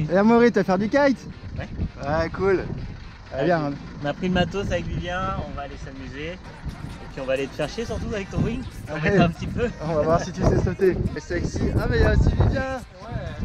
Et Amaury, tu vas faire du kite? Ouais. Ouais, cool. Allez, bien. On a pris le matos avec Vivien, on va aller s'amuser. Et puis on va aller te faire chier surtout avec ton wing. On va un petit peu. On va voir si tu sais sauter. C'est sexy. Ah mais il y a aussi Vivien. Ouais.